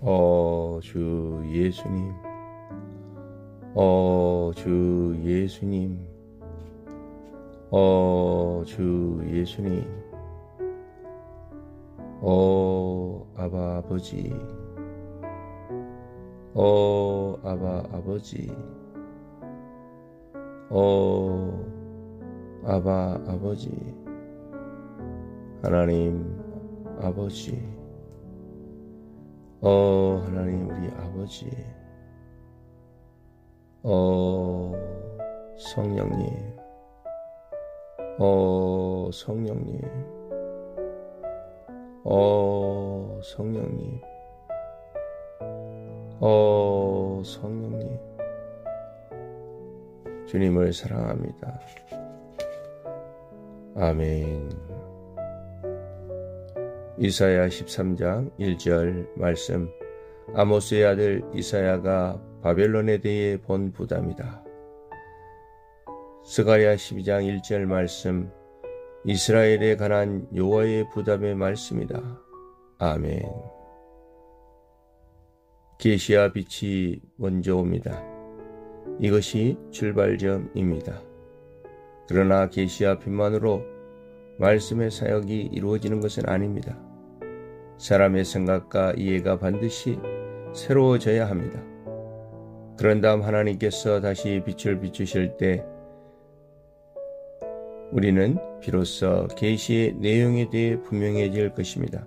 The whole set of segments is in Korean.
주 예수님, 주 예수님, 주 예수님, 아바 아버지, 아바 아버지, 아바 아버지, 하나님 아버지, 하나님 우리 아버지, 성령님, 성령님, 성령님, 성령님, 주님을 사랑합니다. 아멘. 이사야 13장 1절 말씀. 아모스의 아들 이사야가 바벨론에 대해 본 부담이다. 스가랴 12장 1절 말씀. 이스라엘에 관한 여호와의 부담의 말씀이다. 아멘. 계시와 빛이 먼저 옵니다. 이것이 출발점입니다. 그러나 계시와 빛만으로 말씀의 사역이 이루어지는 것은 아닙니다. 사람의 생각과 이해가 반드시 새로워져야 합니다. 그런 다음 하나님께서 다시 빛을 비추실 때 우리는 비로소 계시의 내용에 대해 분명해질 것입니다.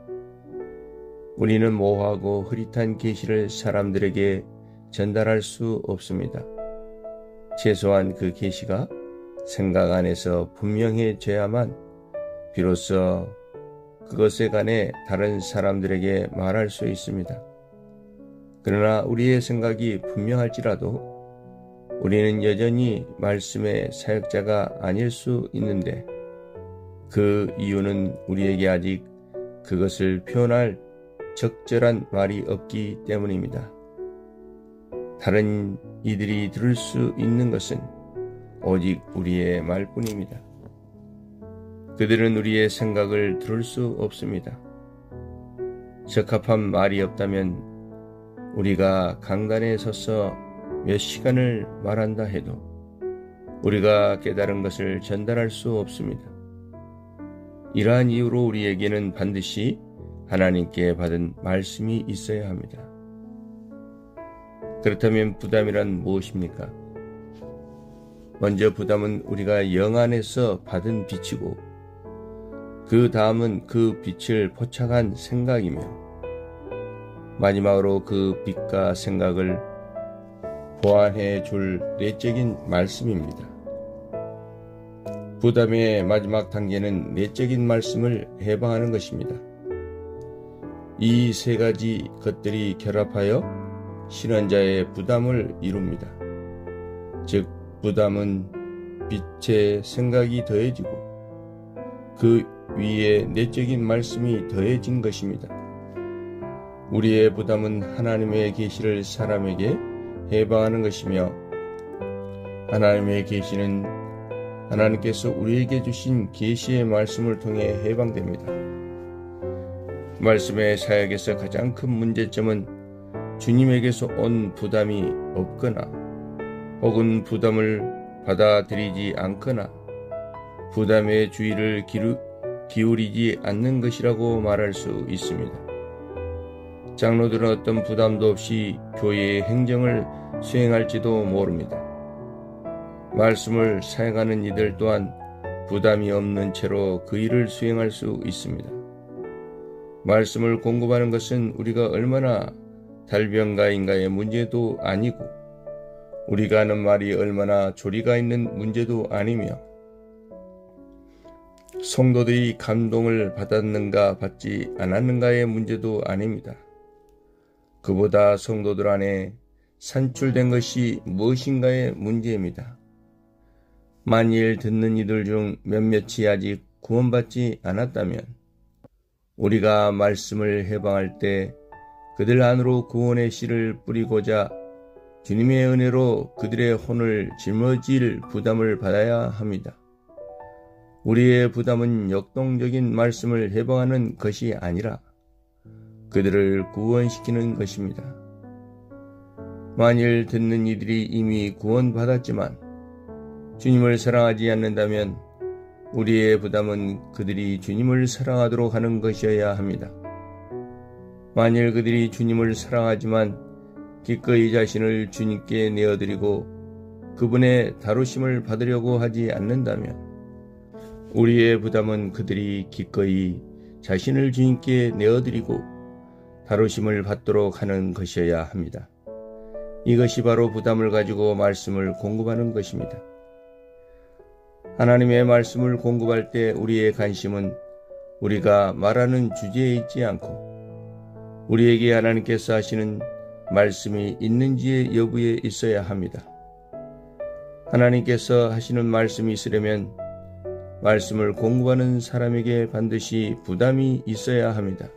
우리는 모호하고 흐릿한 계시를 사람들에게 전달할 수 없습니다. 최소한 그 계시가 생각 안에서 분명해져야만 비로소 그것에 관해 다른 사람들에게 말할 수 있습니다. 그러나 우리의 생각이 분명할지라도 우리는 여전히 말씀의 사역자가 아닐 수 있는데 그 이유는 우리에게 아직 그것을 표현할 적절한 말이 없기 때문입니다. 다른 이들이 들을 수 있는 것은 오직 우리의 말뿐입니다. 그들은 우리의 생각을 들을 수 없습니다. 적합한 말이 없다면 우리가 강단에 서서 몇 시간을 말한다 해도 우리가 깨달은 것을 전달할 수 없습니다. 이러한 이유로 우리에게는 반드시 하나님께 받은 말씀이 있어야 합니다. 그렇다면 부담이란 무엇입니까? 먼저 부담은 우리가 영 안에서 받은 빛이고 그 다음은 그 빛을 포착한 생각이며 마지막으로 그 빛과 생각을 보완해 줄 내적인 말씀입니다. 부담의 마지막 단계는 내적인 말씀을 해방하는 것입니다. 이 세 가지 것들이 결합하여 신원자의 부담을 이룹니다. 즉 부담은 빛의 생각이 더해지고 그 위에 내적인 말씀이 더해진 것입니다. 우리의 부담은 하나님의 계시를 사람에게 해방하는 것이며 하나님의 계시는 하나님께서 우리에게 주신 계시의 말씀을 통해 해방됩니다. 말씀의 사역에서 가장 큰 문제점은 주님에게서 온 부담이 없거나 혹은 부담을 받아들이지 않거나 부담의 주의를 기울이지 않는 것이라고 말할 수 있습니다. 장로들은 어떤 부담도 없이 교회의 행정을 수행할지도 모릅니다. 말씀을 사용하는 이들 또한 부담이 없는 채로 그 일을 수행할 수 있습니다. 말씀을 공급하는 것은 우리가 얼마나 달변가인가의 문제도 아니고 우리가 하는 말이 얼마나 조리가 있는 문제도 아니며 성도들이 감동을 받았는가 받지 않았는가의 문제도 아닙니다. 그보다 성도들 안에 산출된 것이 무엇인가의 문제입니다. 만일 듣는 이들 중 몇몇이 아직 구원받지 않았다면 우리가 말씀을 해방할 때 그들 안으로 구원의 씨를 뿌리고자 주님의 은혜로 그들의 혼을 짊어질 부담을 받아야 합니다. 우리의 부담은 역동적인 말씀을 해방하는 것이 아니라 그들을 구원시키는 것입니다. 만일 듣는 이들이 이미 구원받았지만 주님을 사랑하지 않는다면 우리의 부담은 그들이 주님을 사랑하도록 하는 것이어야 합니다. 만일 그들이 주님을 사랑하지만 기꺼이 자신을 주님께 내어드리고 그분의 다루심을 받으려고 하지 않는다면 우리의 부담은 그들이 기꺼이 자신을 주님께 내어드리고 다루심을 받도록 하는 것이어야 합니다. 이것이 바로 부담을 가지고 말씀을 공급하는 것입니다. 하나님의 말씀을 공급할 때 우리의 관심은 우리가 말하는 주제에 있지 않고 우리에게 하나님께서 하시는 말씀이 있는지의 여부에 있어야 합니다. 하나님께서 하시는 말씀이 있으려면 말씀을 공급하는 사람에게 반드시 부담이 있어야 합니다.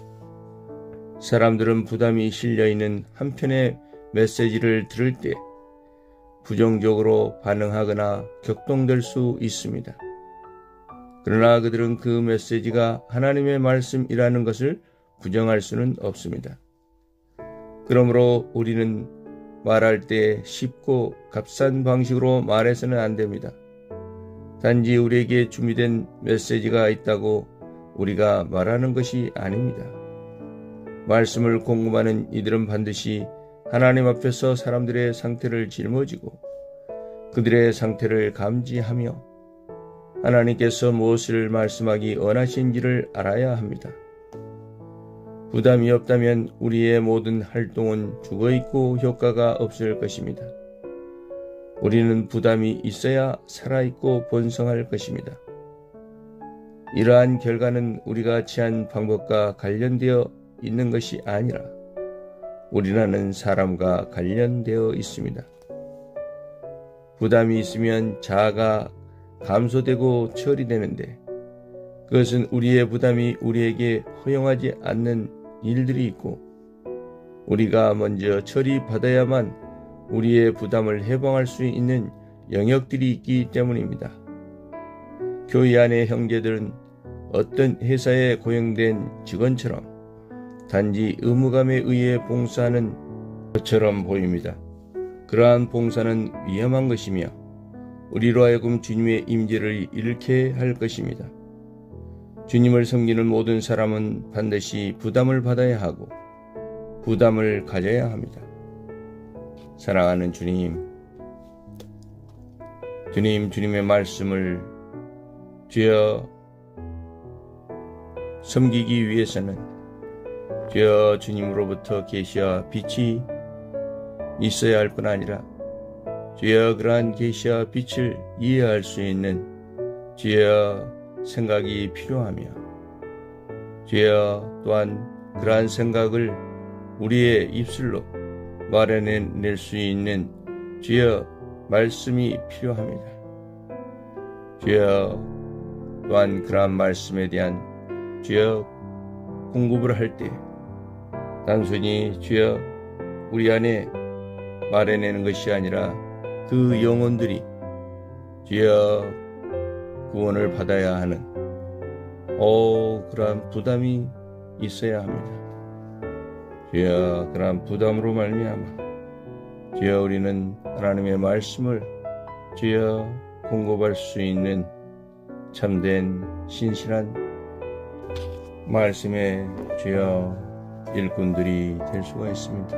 사람들은 부담이 실려있는 한편의 메시지를 들을 때 부정적으로 반응하거나 격동될 수 있습니다. 그러나 그들은 그 메시지가 하나님의 말씀이라는 것을 부정할 수는 없습니다. 그러므로 우리는 말할 때 쉽고 값싼 방식으로 말해서는 안 됩니다. 단지 우리에게 준비된 메시지가 있다고 우리가 말하는 것이 아닙니다. 말씀을 공급하는 이들은 반드시 하나님 앞에서 사람들의 상태를 짊어지고 그들의 상태를 감지하며 하나님께서 무엇을 말씀하기 원하신지를 알아야 합니다. 부담이 없다면 우리의 모든 활동은 죽어있고 효과가 없을 것입니다. 우리는 부담이 있어야 살아있고 번성할 것입니다. 이러한 결과는 우리가 취한 방법과 관련되어 있는 것이 아니라 우리라는 사람과 관련되어 있습니다. 부담이 있으면 자아가 감소되고 처리되는데 그것은 우리의 부담이 우리에게 허용하지 않는 일들이 있고 우리가 먼저 처리받아야만 우리의 부담을 해방할 수 있는 영역들이 있기 때문입니다. 교회 안의 형제들은 어떤 회사에 고용된 직원처럼 단지 의무감에 의해 봉사하는 것처럼 보입니다. 그러한 봉사는 위험한 것이며 우리로 하여금 주님의 임재를 잃게 할 것입니다. 주님을 섬기는 모든 사람은 반드시 부담을 받아야 하고 부담을 가져야 합니다. 사랑하는 주님, 주님의 말씀을 주여 섬기기 위해서는 주여 주님으로부터 계시와 빛이 있어야 할 뿐 아니라 주여 그러한 계시와 빛을 이해할 수 있는 주여 생각이 필요하며 주여 또한 그러한 생각을 우리의 입술로 말해낼 수 있는 주여 말씀이 필요합니다. 주여 또한 그러한 말씀에 대한 주여 공급을 할 때 단순히 주여 우리 안에 말해내는 것이 아니라 그 영혼들이 주여 구원을 받아야 하는 그러한 부담이 있어야 합니다. 주여 그러한 부담으로 말미암아 주여 우리는 하나님의 말씀을 주여 공급할 수 있는 참된 신실한 말씀의 주여 일꾼들이 될 수가 있습니다.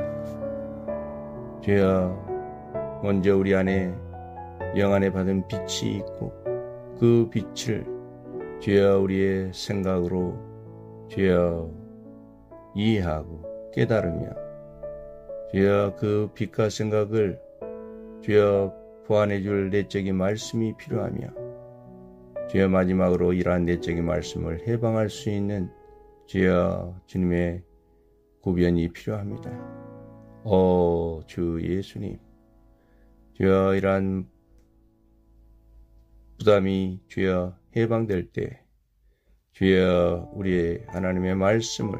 주여 먼저 우리 안에 영 안에 받은 빛이 있고 그 빛을 주여 우리의 생각으로 주여 이해하고 깨달으며 주여 그 빛과 생각을 주여 보완해 줄 내적인 말씀이 필요하며 주여 마지막으로 이러한 내적인 말씀을 해방할 수 있는 주여 주님의 구변이 필요합니다. 주 예수님, 주여 이러한 부담이 주여 해방될 때 주여 우리의 하나님의 말씀을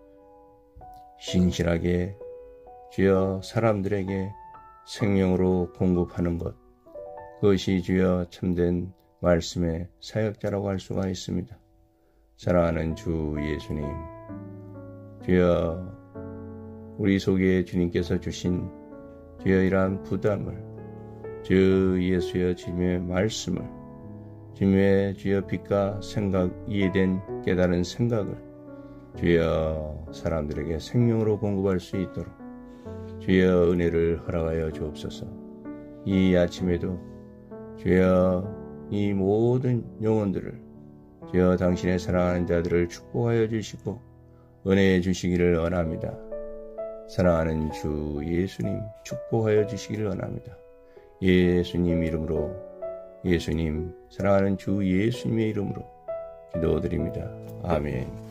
신실하게 주여 사람들에게 생명으로 공급하는 것, 그것이 주여 참된 말씀의 사역자라고 할 수가 있습니다. 사랑하는 주 예수님, 주여 우리 속에 주님께서 주신 주여 이러한 부담을 주 예수여 주님의 말씀을 주님의 주여 빛과 생각 이해된 깨달은 생각을 주여 사람들에게 생명으로 공급할 수 있도록 주여 은혜를 허락하여 주옵소서. 이 아침에도 주여 이 모든 영혼들을 주여 당신의 사랑하는 자들을 축복하여 주시고 은혜해 주시기를 원합니다. 사랑하는 주 예수님 축복하여 주시기를 원합니다. 예수님 이름으로 예수님 사랑하는 주 예수님의 이름으로 기도드립니다. 아멘.